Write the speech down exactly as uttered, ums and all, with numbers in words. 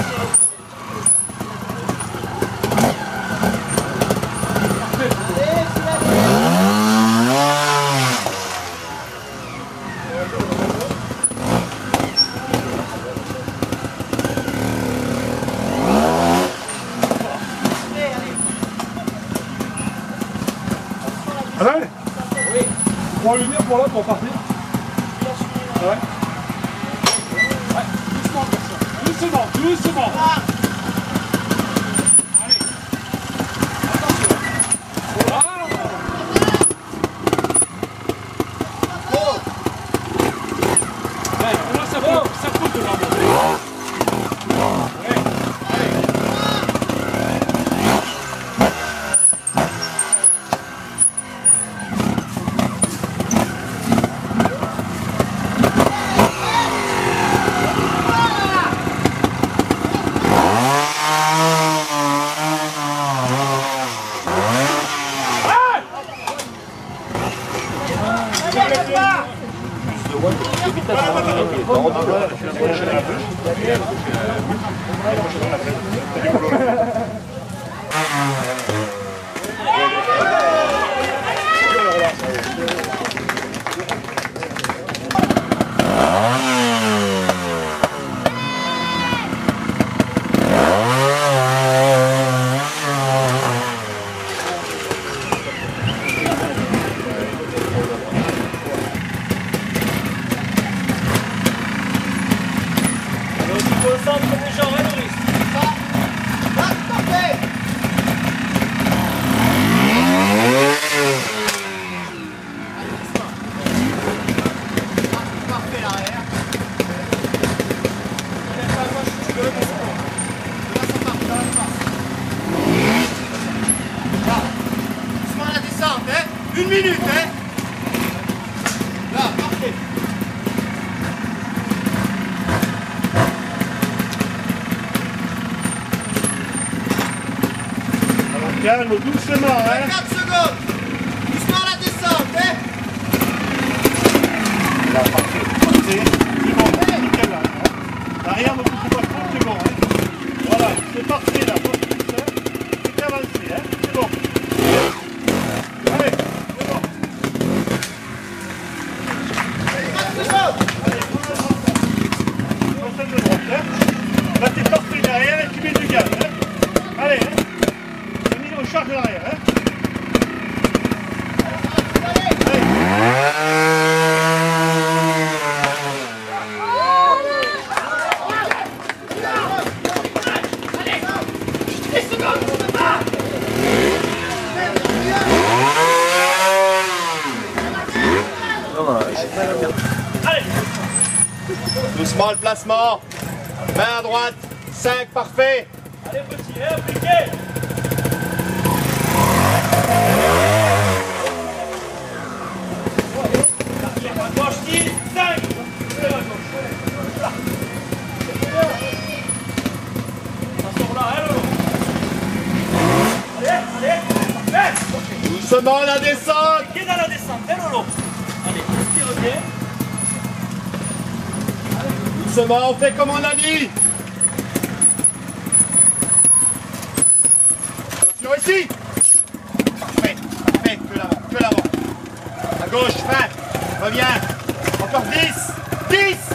Allez. Oui. On va lui dire pour là pour partir. Ouais. Ouais. Doucement, doucement, doucement. Ah. Allez. Attention. Voilà. Oh. Ouais, là ça peut, ça peut de la monter. Ouais. Une minute, hein? Là, parfait. Alors, calme, doucement, hein? quatre secondes. Doucement la descente, hein? Là, parfait. C'est bon, nickel là. L'arrière ne pousse pas trop, c'est bon, hein? Voilà, c'est parfait là. C'est avancé, hein? C'est bon. Allez. Là t'es parfait derrière et tu mets du gaz. Hein. Allez, hein. J'ai mis le charge derrière. Hein. Allez. Doucement le placement. Main à droite. cinq, parfait. Allez petit, hein, appliquez. Gauche dix, cinq. Ça sort là, hein, Lolo. Allez, allez, parfait. Doucement la descente. Bien dans la descente, hein, Lolo. Allez, tire bien. Doucement, on fait comme on a dit. Attention ici. Parfait, parfait, que l'avant, que l'avant. À gauche, fin. Reviens. Encore dix, dix.